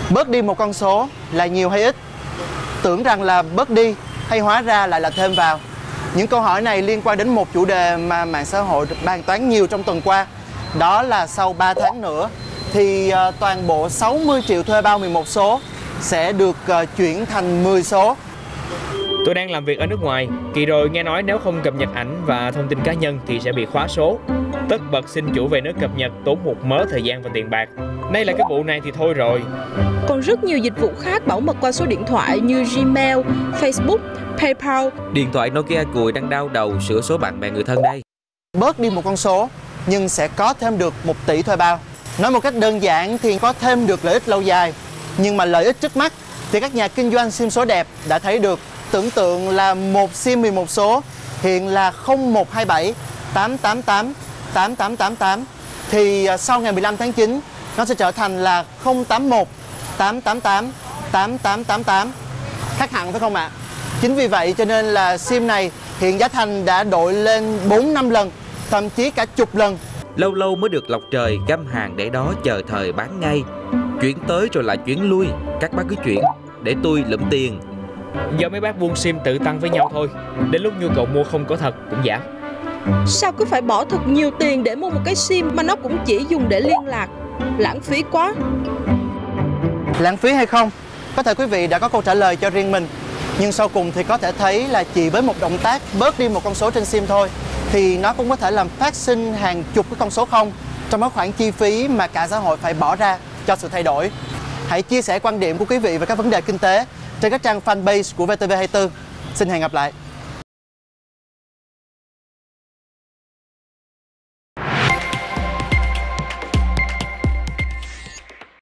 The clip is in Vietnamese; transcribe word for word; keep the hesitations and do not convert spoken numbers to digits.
Bớt đi một con số là nhiều hay ít? Tưởng rằng là bớt đi hay hóa ra lại là thêm vào? Những câu hỏi này liên quan đến một chủ đề mà mạng xã hội bàn tán nhiều trong tuần qua. Đó là sau ba tháng nữa thì uh, toàn bộ sáu mươi triệu thuê bao mười một số sẽ được uh, chuyển thành mười số. Tôi đang làm việc ở nước ngoài, kỳ rồi nghe nói nếu không cập nhật ảnh và thông tin cá nhân thì sẽ bị khóa số. Tất bật xin chủ về nước cập nhật, tốn một mớ thời gian và tiền bạc. Nay là cái vụ này thì thôi rồi. Còn rất nhiều dịch vụ khác bảo mật qua số điện thoại như Gmail, Facebook, PayPal. Điện thoại Nokia cùi đang đau đầu sửa số bạn bè người thân đây. Bớt đi một con số nhưng sẽ có thêm được một tỷ thuê bao. Nói một cách đơn giản thì có thêm được lợi ích lâu dài. Nhưng mà lợi ích trước mắt thì các nhà kinh doanh sim số đẹp đã thấy được. Tưởng tượng là một sim mười một số hiện là không một hai bảy tám tám tám tám tám tám tám, thì sau ngày mười lăm tháng chín nó sẽ trở thành là không tám một tám tám tám tám tám tám tám. Khác hẳn phải không ạ? Chính vì vậy cho nên là sim này hiện giá thành đã đội lên bốn năm lần, thậm chí cả chục lần. Lâu lâu mới được lọc trời, găm hàng để đó chờ thời bán ngay. Chuyển tới rồi lại chuyển lui, các bác cứ chuyển để tôi lụm tiền. Giờ mấy bác buôn sim tự tăng với nhau thôi, đến lúc nhu cầu mua không có thật cũng giảm. Sao cứ phải bỏ thật nhiều tiền để mua một cái sim mà nó cũng chỉ dùng để liên lạc? Lãng phí quá. Lãng phí hay không? Có thể quý vị đã có câu trả lời cho riêng mình. Nhưng sau cùng thì có thể thấy là chỉ với một động tác bớt đi một con số trên sim thôi thì nó cũng có thể làm phát sinh hàng chục cái con số không trong đó khoản chi phí mà cả xã hội phải bỏ ra cho sự thay đổi. Hãy chia sẻ quan điểm của quý vị về các vấn đề kinh tế trên các trang fanpage của vê tê vê hai mươi tư. Xin hẹn gặp lại.